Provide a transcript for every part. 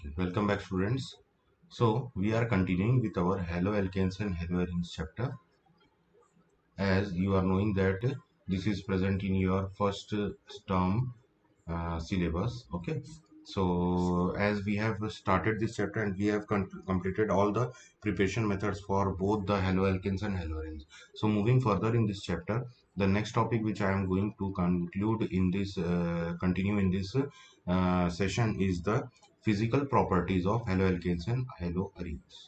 Welcome back, students. So we are continuing with our haloalkanes and haloarenes chapter. As you are knowing that this is present in your first term syllabus. Okay. So as we have started this chapter and we have completed all the preparation methods for both the haloalkanes and haloarenes. So moving further in this chapter, the next topic which I am going to conclude in this continue in this session is the physical properties of haloalkanes and haloarenes.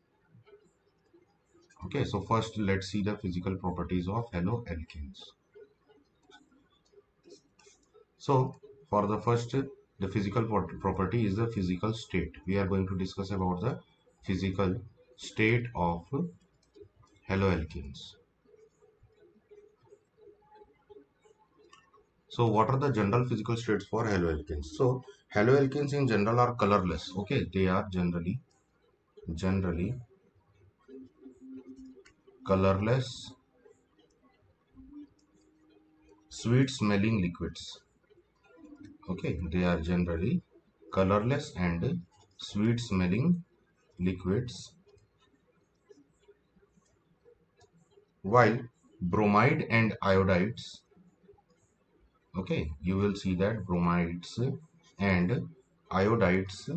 Okay, so first let's see the physical properties of haloalkanes. So for the first, the physical property is the physical state. We are going to discuss about the physical state of haloalkanes. So what are the general physical states for haloalkanes? So haloalkanes in general are colorless. Okay, they are generally colorless, sweet smelling liquids. Okay, they are generally colorless and sweet smelling liquids, while bromide and iodides, okay, you will see that bromides and iodides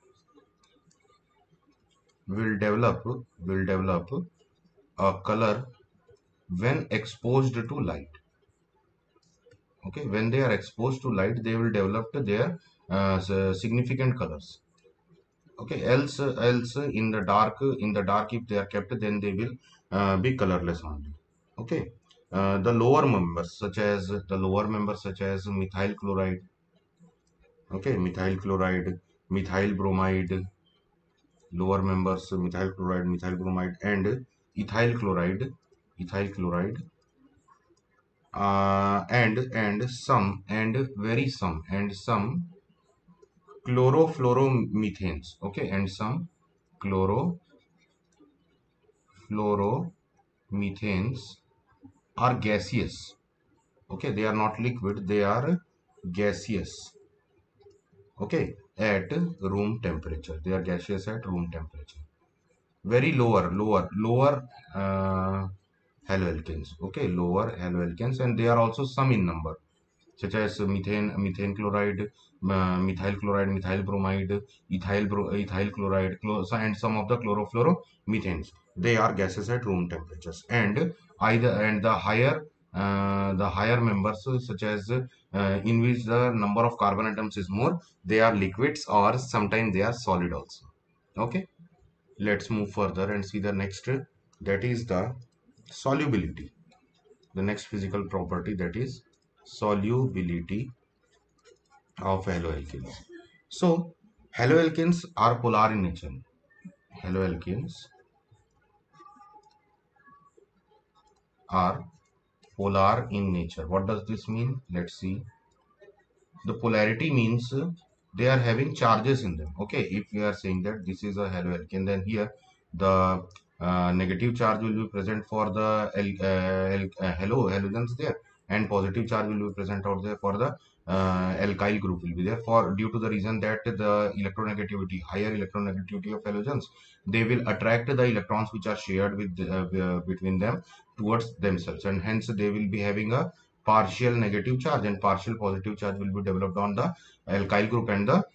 will develop a color when exposed to light. Okay, when they are exposed to light they will develop their significant colors. Okay, else in the dark if they are kept, then they will be colorless only. Okay, the lower members such as methyl chloride. Okay, methyl chloride, methyl bromide, lower members methyl chloride, methyl bromide, and ethyl chloride, ethyl chloride, and some chlorofluoromethanes. Okay, and some chlorofluoromethanes are gaseous. Okay, they are not liquid, they are gaseous. Okay, at room temperature, they are gaseous at room temperature. Very lower haloalkanes. Okay, lower haloalkanes, and they are also some in number, such as methane chloride, methyl chloride, methyl bromide, ethyl chloride, and some of the chlorofluoromethanes. They are gases at room temperatures, and either and the higher members, such as in which the number of carbon atoms is more, they are liquids, or sometimes they are solid also. Okay, let's move further and see the next, that is the solubility. The next physical property, that is solubility of haloalkanes. So haloalkanes are polar in nature. Haloalkanes are polar in nature. What does this mean? Let's see. The polarity means they are having charges in them. Okay, if we are saying that this is a haloalkane, then here the negative charge will be present for the halogens there, and positive charge will be present out there for the alkyl group will be there, for due to the reason that the higher electronegativity of halogens, they will attract the electrons which are shared between them towards themselves, and hence they will be having a partial negative charge, and partial positive charge will be developed on the alkyl group and the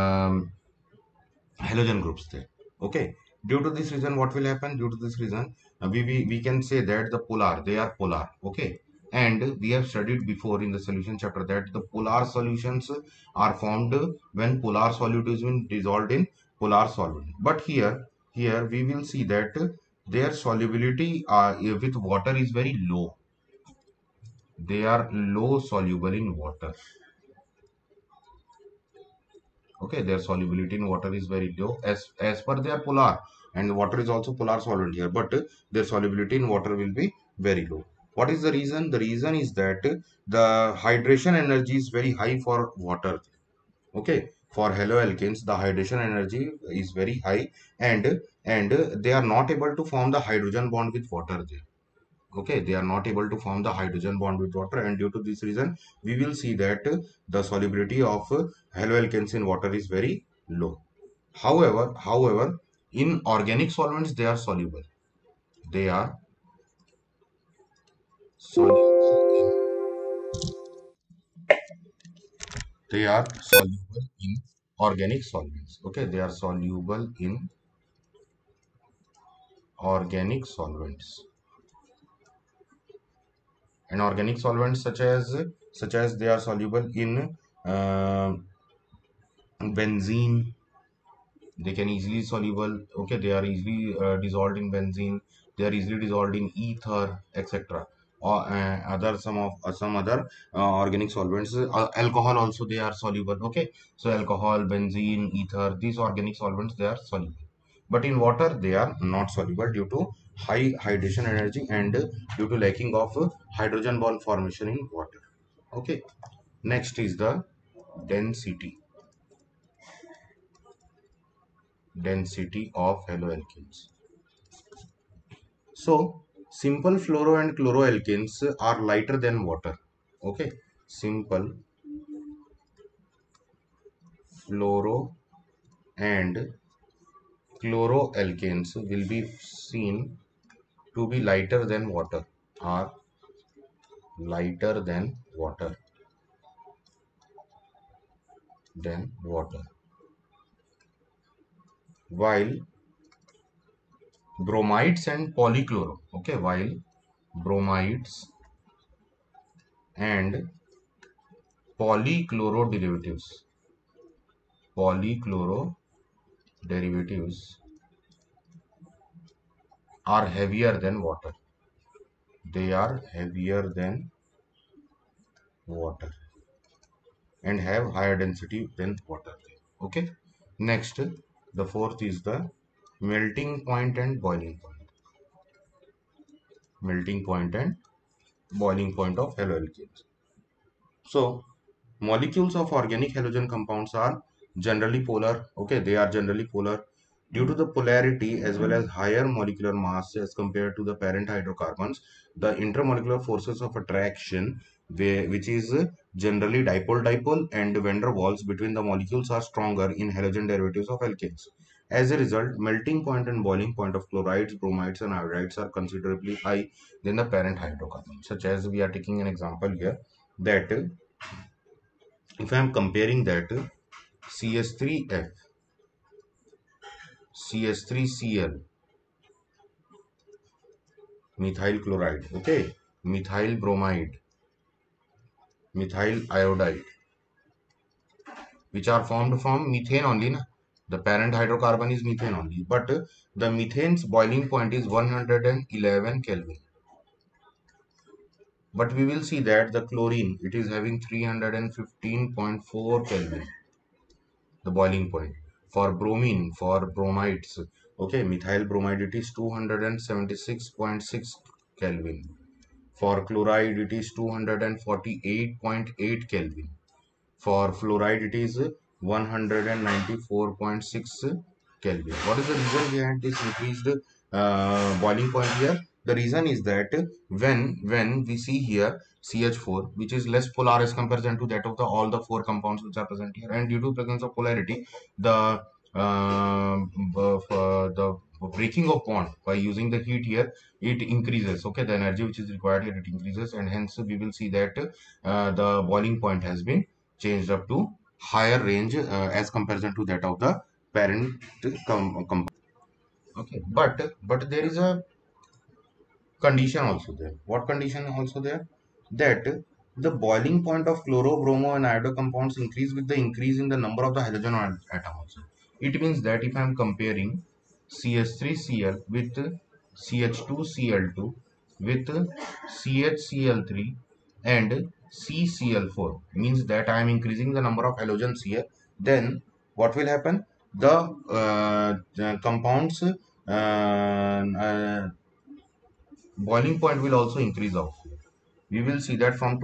halogen groups there. Okay, due to this reason, what will happen? Due to this reason, we can say that the polar, they are polar. Okay, and we have studied before in the solution chapter that the polar solutions are formed when polar solute is been dissolved in polar solvent. But here we will see that their solubility with water is very low. They are low soluble in water. Okay, their solubility in water is very low, as per they are polar, and water is also polar solvent here, but their solubility in water will be very low. What is the reason? The reason is that the hydration energy is very high for water. Okay, for haloalkanes the hydration energy is very high, and they are not able to form the hydrogen bond with water there. Okay, they are not able to form the hydrogen bond with water, and due to this reason we will see that the solubility of haloalkanes in water is very low. However, in organic solvents they are soluble. They are soluble. They are soluble in organic solvents. Okay, they are soluble in organic solvents. And organic solvents such as they are soluble in uh, benzene. They can easily soluble. Okay, they are easily dissolved in benzene. They are easily dissolved in ether, etc. Or other some other organic solvents. Alcohol also they are soluble. Okay, so alcohol, benzene, ether, these organic solvents they are soluble. But in water they are not soluble due to high hydration energy and due to lacking of hydrogen bond formation in water. Okay, next is the density density of haloalkanes. So, simple fluoro and chloroalkanes are lighter than water. Okay, simple fluoro and chloroalkanes will be seen to be lighter than water, are lighter than water. While bromides and polychloro, okay, while bromides and polychloro derivatives, polychloro derivatives are heavier than water. They are heavier than water and have higher density than water. Okay. Next, the fourth is the melting point and boiling point. Melting point and boiling point of haloalkanes. So, molecules of organic halogen compounds are generally polar. Okay, they are generally polar. Due to the polarity as well as higher molecular mass as compared to the parent hydrocarbons, the intermolecular forces of attraction, which is generally dipole-dipole and van der Waals between the molecules are stronger in halogen derivatives of alkanes. As a result, melting point and boiling point of chlorides, bromides, and iodides are considerably high than the parent hydrocarbons. Such as we are taking an example here that if I am comparing that CH3F, CH3Cl, methyl chloride, okay, methyl bromide, methyl iodide, which are formed from methane only. Na? The parent hydrocarbon is methane only, but the methane's boiling point is 111 Kelvin. But we will see that the chlorine, it is having 315.4 Kelvin, the boiling point. For bromine, for bromides, okay, methyl bromide, it is 276.6 Kelvin. For chloride, it is 248.8 Kelvin. For fluoride, it is 194.6 Kelvin. What is the reason behind this increased boiling point here? The reason is that when we see here CH4, which is less polar as comparison to that of the all the four compounds which are present here, and due to presence of polarity, the breaking of bond by using the heat here, it increases. Okay, the energy which is required here, it increases, and hence we will see that the boiling point has been changed up to higher range as comparison to that of the parent compound. Okay, but there is a condition also there. What condition also there? That the boiling point of chloro, bromo, and iodo compounds increase with the increase in the number of the halogen atom also. It means that if I am comparing CH3Cl with CH2Cl2 with CHCl3 and CCl4, means that I am increasing the number of halogens here. Then what will happen? The compounds boiling point will also increase also. We will see that from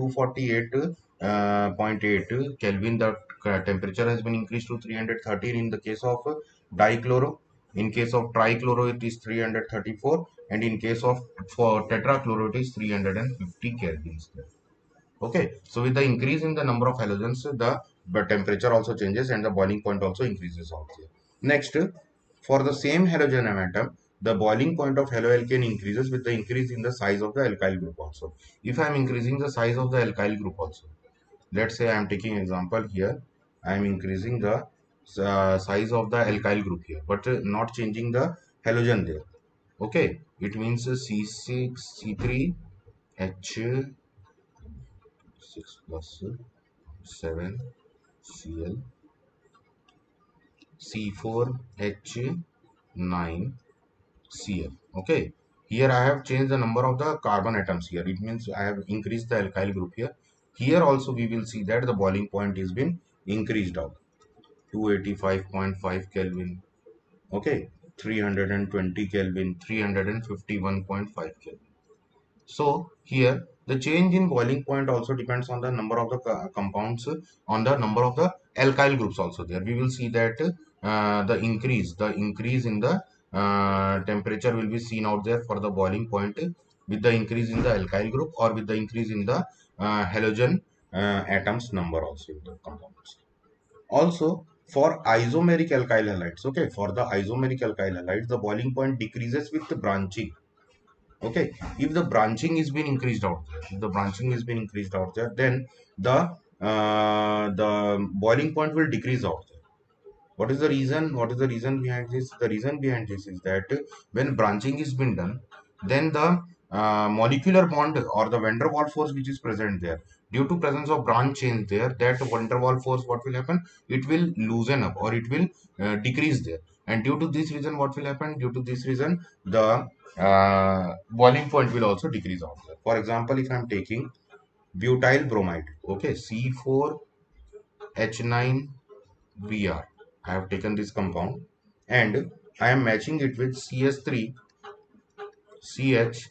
248.8 Kelvin, the temperature has been increased to 313 in the case of dichloro. In case of trichloro, it is 334, and in case of for tetrachloro, it is 350 Kelvins. Okay, so with the increase in the number of halogens, the temperature also changes and the boiling point also increases also. Next, for the same halogen atom, the boiling point of haloalkane increases with the increase in the size of the alkyl group also. If I am increasing the size of the alkyl group also, let's say I am taking example here, I am increasing the size of the alkyl group here, but not changing the halogen there. Okay, it means C6 C3 H6 plus 7 Cl C4 H9 Cl. Okay, here I have changed the number of the carbon atoms here. It means I have increased the alkyl group here. Here also we will see that the boiling point is been increased out. 285.5 Kelvin. Okay, 320 Kelvin, 351.5 Kelvin. So here the change in boiling point also depends on the number of the compounds, on the number of the alkyl groups also there. We will see that the increase in the temperature will be seen out there for the boiling point with the increase in the alkyl group or with the increase in the halogen atoms number also in the compounds. Also, for isomeric alkyl halides, okay, for the isomeric alkyl halides, the boiling point decreases with the branching. Okay, if the branching is being increased out there, if the branching is being increased out there, then the boiling point will decrease out there. What is the reason? What is the reason behind this? The reason behind this is that when branching is been done, then the molecular bond or the van der Waals force which is present there, due to presence of branch change there, that van der Waals force, what will happen? It will loosen up or it will decrease there. And due to this reason, what will happen? Due to this reason, the boiling point will also decrease out there. For example, if I am taking butyl bromide, okay, C4H9Br. I have taken this compound and I am matching it with CS3, CH,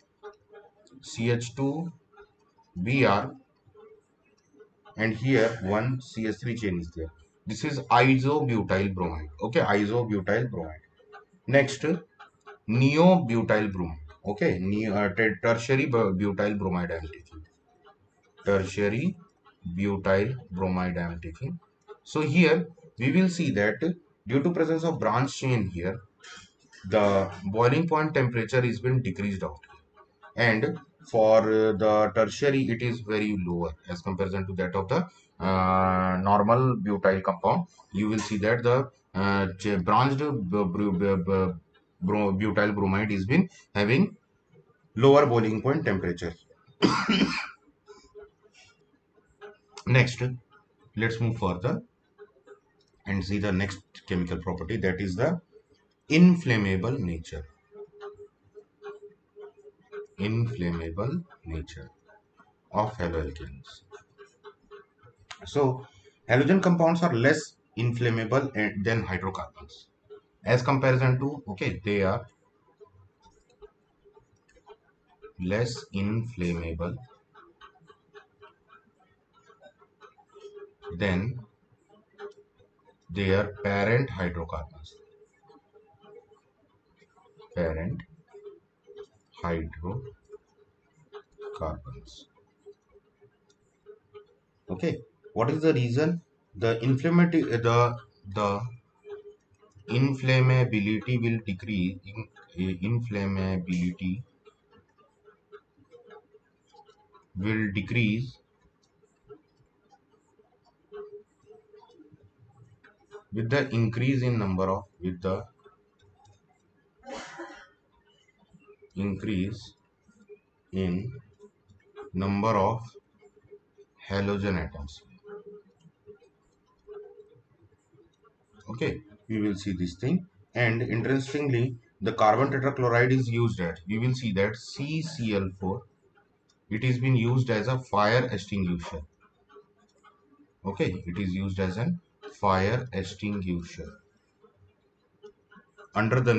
CH2Br, and here one CS3 chain is there. This is isobutyl bromide. Okay, isobutyl bromide. Next, neobutyl bromide. Okay, tertiary butyl bromide I am taking. Tertiary butyl bromide I am taking. So here we will see that due to presence of branch chain here, the boiling point temperature is been decreased out, and for the tertiary it is very lower as comparison to that of the normal butyl compound. You will see that the branched butyl bromide is been having lower boiling point temperature. Next, let's move further and see the next chemical property, that is the inflammable nature. Inflammable nature of haloalkanes. So, halogen compounds are less inflammable than hydrocarbons. As comparison to, okay, they are less inflammable than their parent hydrocarbons. Parent hydrocarbons. Okay, what is the reason? The the inflammability will decrease. Inflammability will decrease with the increase in number of increase in number of halogen atoms. Okay, we will see this thing. And interestingly, the carbon tetrachloride is used at, we will see that CCl4, it is been used as a fire extinguisher. Okay, it is used as a fire extinguisher under the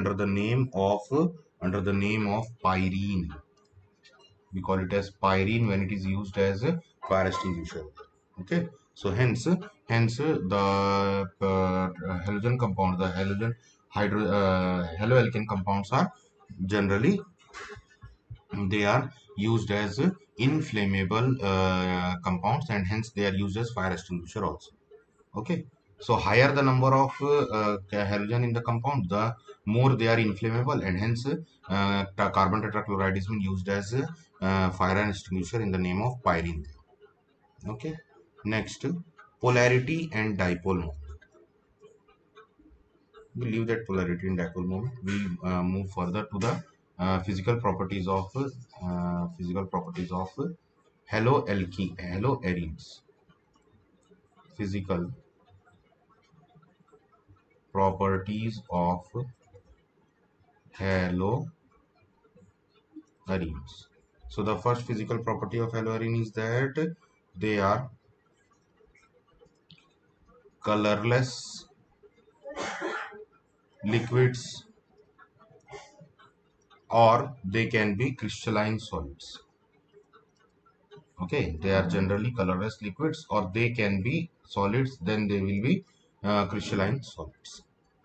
name of pyrene. We call it as pyrene when it is used as a fire extinguisher. Okay, so hence the halogen compound, the haloalkane compounds are generally, they are used as inflammable compounds, and hence they are used as fire extinguisher also. Okay, So higher the number of halogen in the compound, the more they are inflammable, and hence carbon tetrachloride is being used as fire and extinguisher in the name of pyrene. Okay. Next, polarity and dipole moment. We leave that polarity and dipole moment. We move further to the physical properties of haloarenes. Physical properties of haloarenes. So the first physical property of haloarene is that they are colorless liquids, or they can be crystalline solids. Okay, they are generally colorless liquids, or they can be solids, then they will be crystalline solids.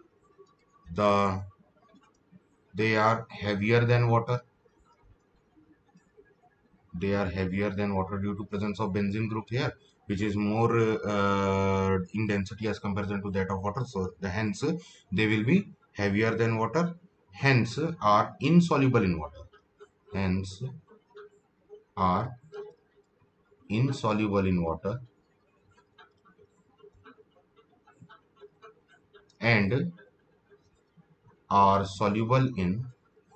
They are heavier than water. They are heavier than water due to presence of benzene group here, which is more in density as comparison to that of water. So hence they will be heavier than water, hence are insoluble in water. Hence are insoluble in water, and are soluble in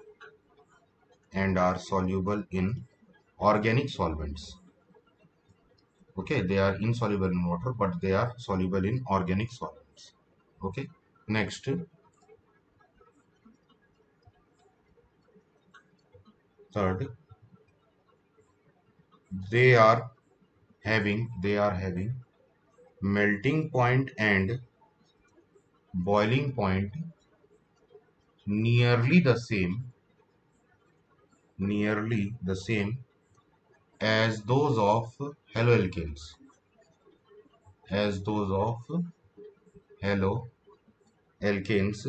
organic solvents. Okay, they are insoluble in water, but they are soluble in organic solvents. Okay, next, third, they are having melting point and boiling point nearly the same as those of haloalkanes, as those of haloalkanes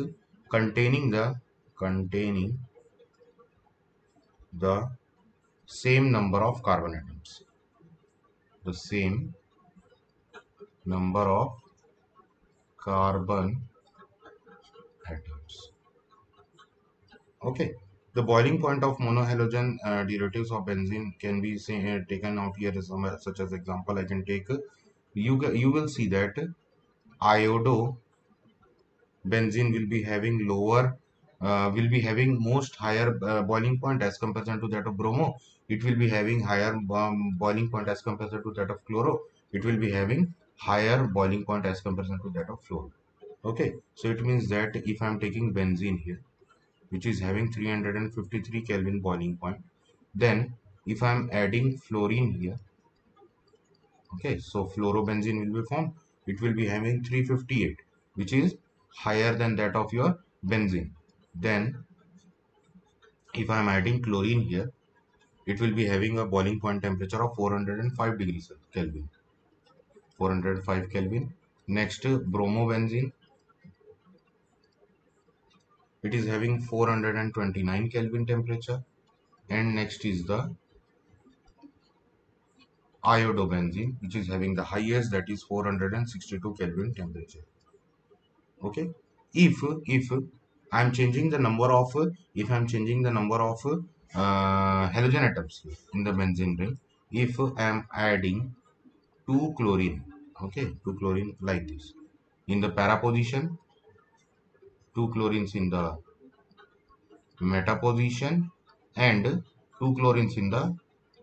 containing the same number of carbon atoms, the same number of carbon atoms. Okay. The boiling point of monohalogen derivatives of benzene can be taken out here as such as example. I can take you will see that iodo benzene will be having most higher boiling point as comparison to that of bromo. It will be having higher boiling point as comparison to that of chloro. It will be having higher boiling point as comparison to that of fluoro. Okay, so it means that if I am taking benzene here, which is having 353 Kelvin boiling point, then if I am adding fluorine here, okay, so fluorobenzene will be formed. It will be having 358, which is higher than that of your benzene. Then if I am adding chlorine here, it will be having a boiling point temperature of 405 degrees Kelvin. 405 Kelvin. Next, bromobenzene, it is having 429 Kelvin temperature. And next is the iodobenzene, which is having the highest, that is 462 Kelvin temperature. Okay, if I'm changing the number of halogen atoms in the benzene ring, if I'm adding two chlorine, okay, two chlorine like this in the para position, two chlorines in the meta position, and two chlorines in the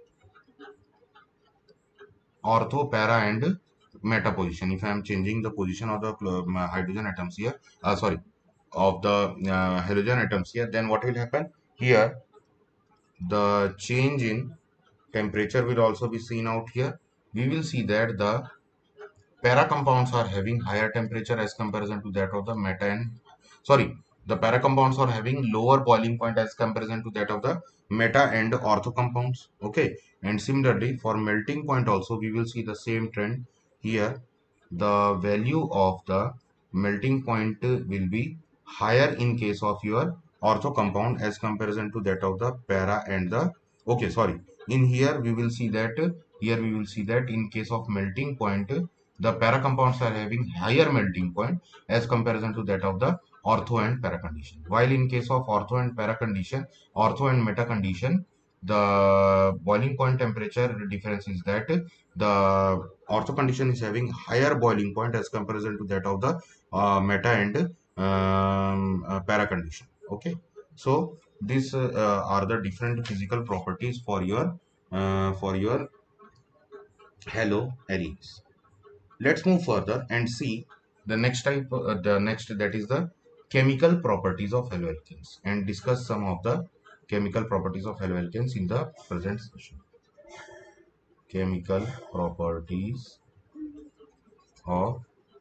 ortho, para, and meta position. If I am changing the position of the hydrogen atoms here, sorry, of the halogen atoms here, then what will happen here? The change in temperature will also be seen out here. We will see that the para compounds are having higher temperature as comparison to that of the meta and sorry, the para compounds are having lower boiling point as comparison to that of the meta and ortho compounds. Okay, and similarly for melting point also we will see the same trend here. The value of the melting point will be higher in case of your ortho compound as comparison to that of the para and the okay, sorry, in here we will see that in case of melting point the para compounds are having higher melting point as comparison to that of the ortho and para condition. While in case of ortho and para condition, ortho and meta condition, the boiling point temperature difference is that the ortho condition is having higher boiling point as comparison to that of the meta and para condition. Okay, so these are the different physical properties for your halogens. Let's move further and see the next type, the next, that is the chemical properties of haloalkanes, and discuss some of the chemical properties of haloalkanes in the present session. Chemical properties of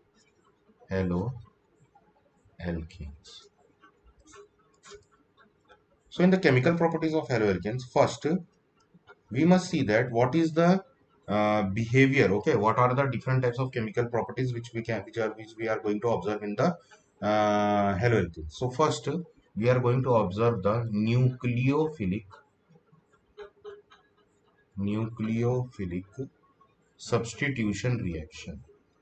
haloalkanes. So in the chemical properties of haloalkanes, first we must see that what is the behavior. Okay, what are the different types of chemical properties which we are going to observe in the haloalkane. So first we are going to observe the nucleophilic substitution reaction.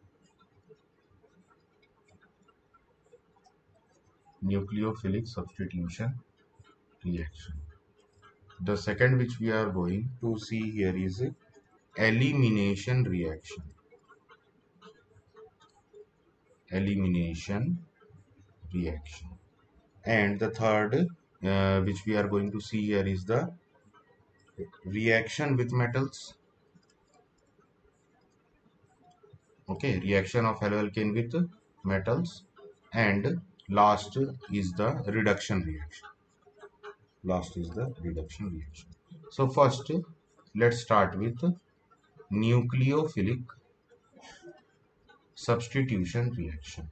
Nucleophilic substitution reaction. The second which we are going to see here is elimination reaction. Elimination reaction. And the third which we are going to see here is the reaction with metals. Okay, reaction of haloalkane with metals. And last is the reduction reaction. Last is the reduction reaction. So first let's start with nucleophilic substitution reaction.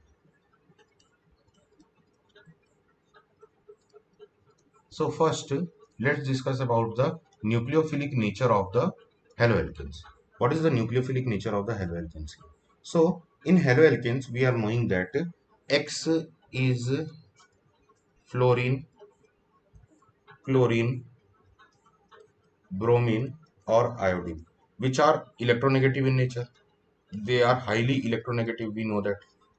So first let's discuss about the nucleophilic nature of the haloalkanes. What is the nucleophilic nature of the haloalkanes? So in haloalkanes we are knowing that X is fluorine, chlorine, bromine or iodine, which are electronegative in nature. They are highly electronegative. We know that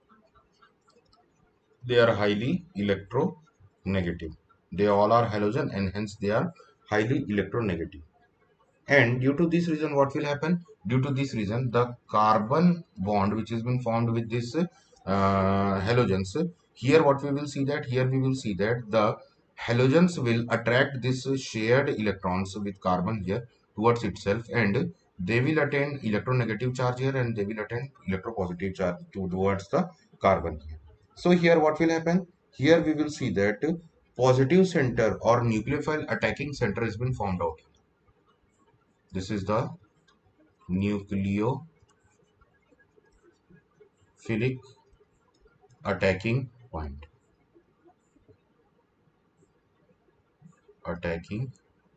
they are highly electronegative. They all are halogen and hence they are highly electronegative. And due to this reason, what will happen? Due to this reason, the carbon bond which has been formed with this halogens, here what we will see that, here we will see that the halogens will attract this shared electrons with carbon here towards itself, and they will attain electronegative charge here and they will attain electropositive charge towards the carbon here. So here what will happen? Here we will see that positive center or nucleophile attacking center has been formed out. This is the nucleophilic attacking point. Attacking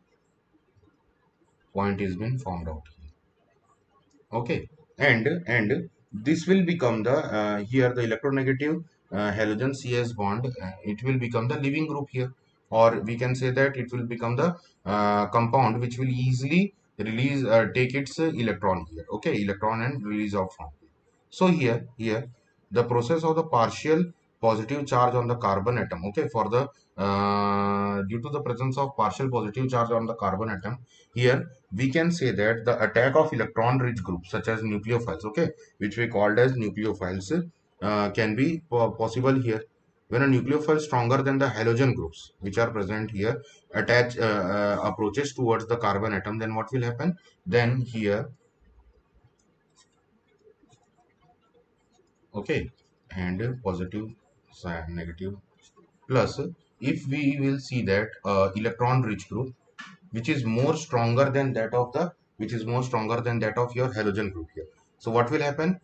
point has been formed out here. Okay, and this will become the here the electronegative halogen CS bond. It will become the leaving group here, or we can say that it will become the compound which will easily release take its electron here. Okay, electron and release of from. So here the process of the partial positive charge on the carbon atom. Okay, for the due to the presence of partial positive charge on the carbon atom, here we can say that the attack of electron rich groups such as nucleophiles, okay, which we called as nucleophiles, can be possible here. When a nucleophile stronger than the halogen groups which are present here approaches towards the carbon atom, then what will happen? Then here, okay, and positive sign negative plus, if we will see that electron rich group which is more stronger than that of the your halogen group here. So what will happen?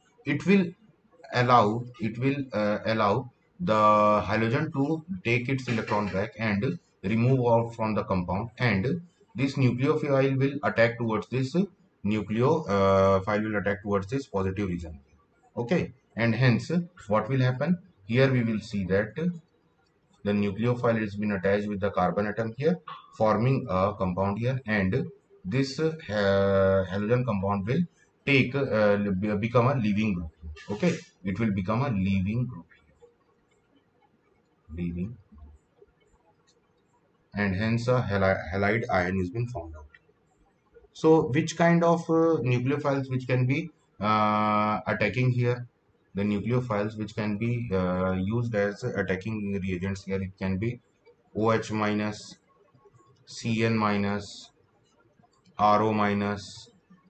It will allow the halogen to take its electron back and remove out from the compound, and this nucleophile will attack towards this nucleophile will attack towards this positive region. Okay, and hence what will happen? Here we will see that the nucleophile has been attached with the carbon atom here, forming a compound here, and this halogen compound will become a leaving group. Okay, it will become a leaving group, leaving, and hence a halide ion is been found out. So which kind of nucleophiles which can be attacking here? The nucleophiles which can be used as attacking reagents here, it can be OH minus, CN minus, RO minus,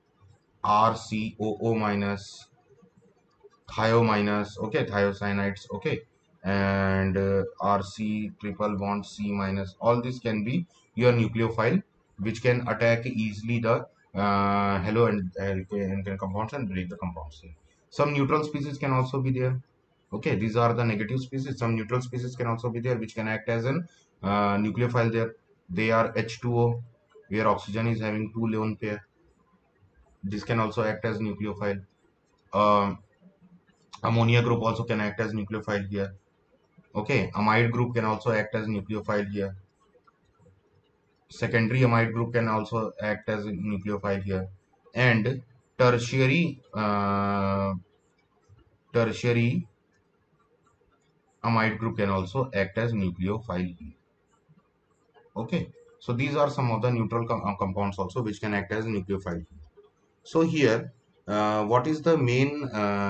RCOO minus, thio minus, okay, thiocyanides, okay, and RC triple bond C minus. All this can be your nucleophile which can attack easily the halo and alkane compounds and break the compounds here. Some neutral species can also be there. Okay, these are the negative species. Some neutral species can also be there which can act as an nucleophile there. They are H2O, where oxygen is having two lone pair. This can also act as nucleophile. Um, Ammonia group also can act as nucleophile here. Okay, amide group can also act as nucleophile here. Secondary amide group can also act as a nucleophile here. And tertiary tertiary amide group can also act as nucleophile here. Okay, so these are some of the neutral compounds also which can act as nucleophile here. So here, what is the main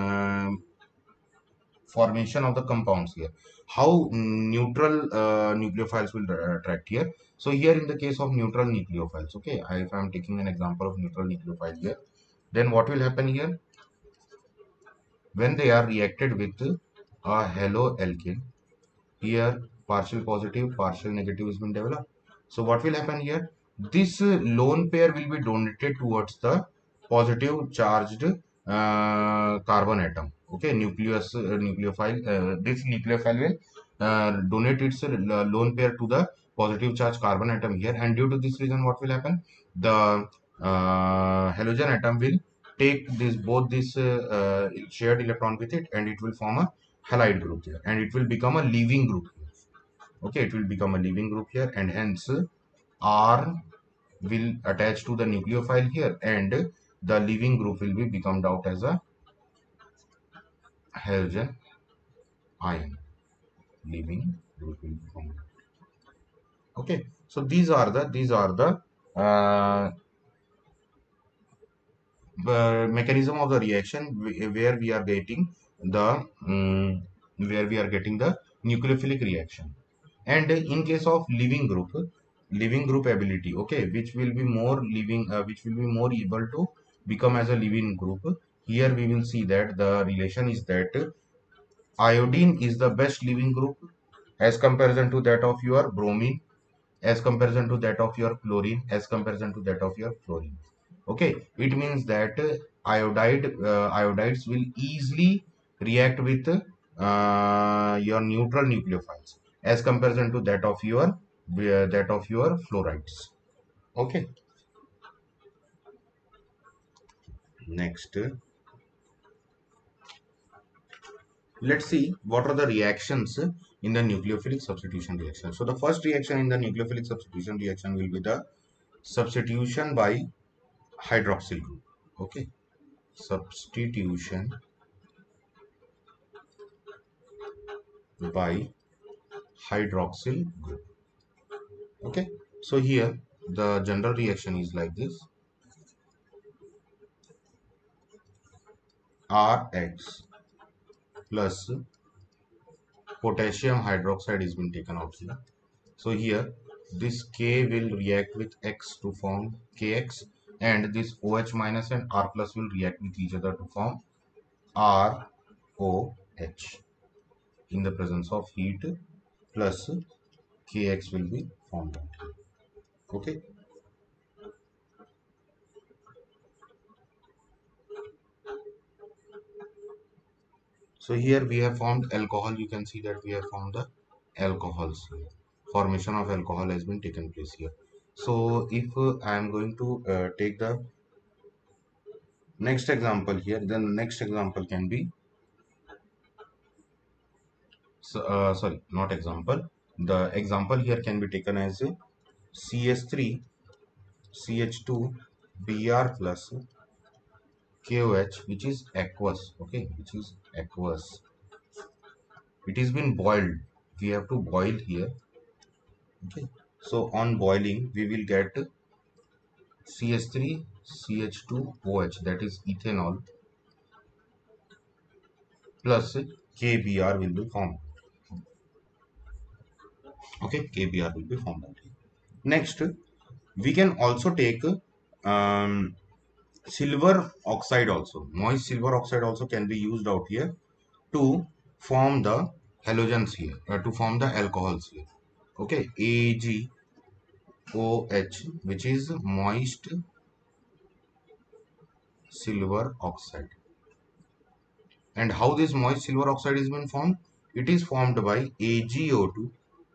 formation of the compounds here? How neutral nucleophiles will attract here? So here in the case of neutral nucleophiles, okay, if I am taking an example of neutral nucleophile here, then what will happen here? When they are reacted with a haloalkane, here partial positive, partial negative has been developed. So what will happen here? This lone pair will be donated towards the positive charged carbon atom. Okay, nucleophile. This nucleophile will donate its lone pair to the positive charged carbon atom here, and due to this reason, what will happen? The halogen atom will take this both this shared electron with it, and it will form a halide group here, and it will become a leaving group here. Okay, it will become a leaving group here, and hence R will attach to the nucleophile here, and the leaving group will be become out as a halogen ion. Leaving group will be formed. Okay, so these are the uh, mechanism of the reaction where we are getting the where we are getting the nucleophilic reaction. And in case of living group ability, okay, which will be more living which will be more able to become as a living group, here we will see that the relation is that iodine is the best living group as comparison to that of your bromine, as comparison to that of your chlorine, as comparison to that of your fluorine. Okay, it means that iodides will easily react with your neutral nucleophiles as comparison to that of your fluorides. Okay, next, let's see what are the reactions in the nucleophilic substitution reaction. So the first reaction in the nucleophilic substitution reaction will be the substitution by hydroxyl group. Okay, substitution by hydroxyl group. Okay, so here the general reaction is like this: Rx plus potassium hydroxide is been taken out here. So here this K will react with X to form Kx, and this OH minus and R plus will react with each other to form ROH in the presence of heat, plus Kx will be formed out here. Okay, so here we have formed alcohol. You can see that we have formed the alcohols here. Formation of alcohol has been taken place here. So if I am going to take the next example here, then the next example can be, so, sorry, not example. The example here can be taken as CS3 CH2 Br plus KOH, which is aqueous, okay, which is aqueous. It has been boiled. We have to boil here, okay. So on boiling, we will get CH3, CH2OH, that is ethanol, plus KBr will be formed. Okay, KBr will be formed out here. Next, we can also take um, silver oxide also. Moist silver oxide also can be used out here to form the halogens here, to form the alcohols here. Okay, AgOH, which is moist silver oxide. And how this moist silver oxide is been formed? It is formed by AgO2,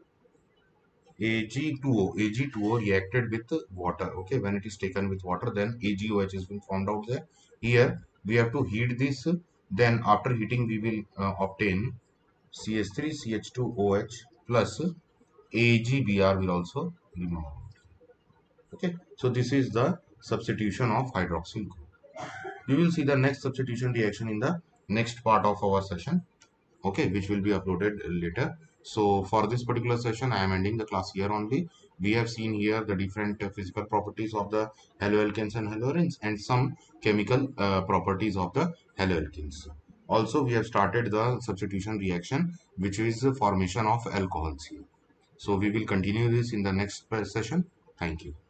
Ag2O reacted with water. Okay, when it is taken with water, then AgOH has been formed out there. Here we have to heat this. Then after heating, we will obtain CH3, CH2OH plus AgBr will also remove. Okay, so this is the substitution of hydroxyl group. We will see the next substitution reaction in the next part of our session, okay, which will be uploaded later. So for this particular session, I am ending the class here only. We have seen here the different physical properties of the haloalkanes and haloarenes and some chemical properties of the haloalkanes. Also, we have started the substitution reaction, which is the formation of alcohols here. So we will continue this in the next session. Thank you.